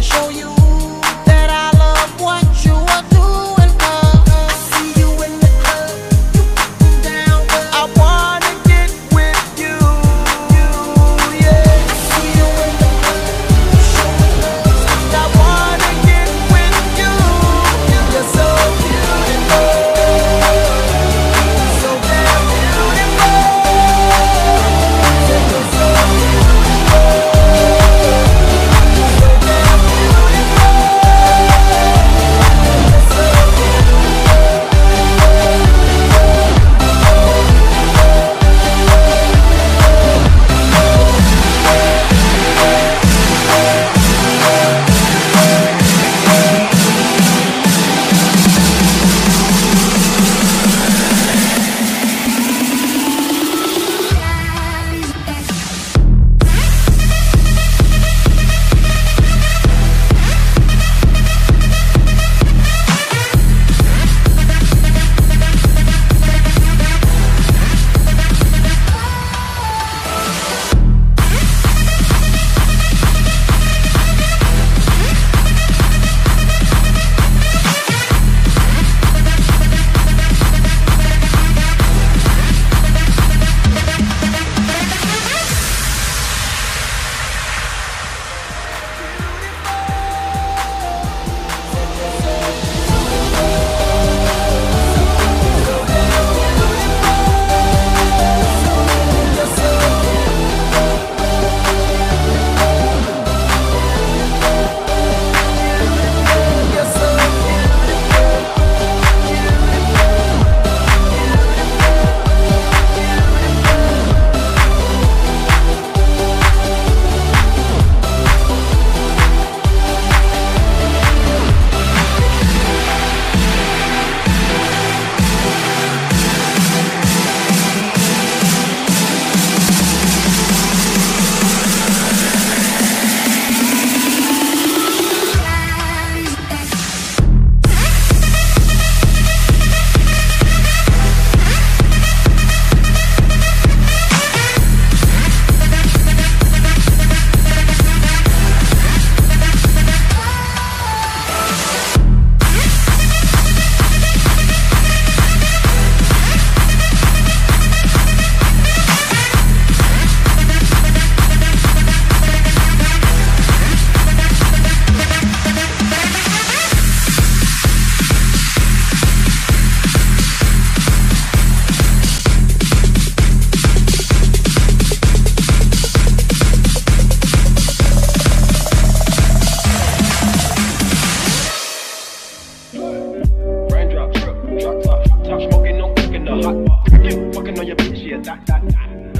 show you that I love what you are doing, 'cause I see you in the club, you getting down, girl. I wanna get with you, yeah. I see you in the club, you showing love, I wanna get with you. You're so beautiful, so damn beautiful. You're so beautiful, so damn beautiful. You're so Raindrop, drip, drop top, top smoking, no cooking the hot bar. Fucking on your bitch, yeah, that.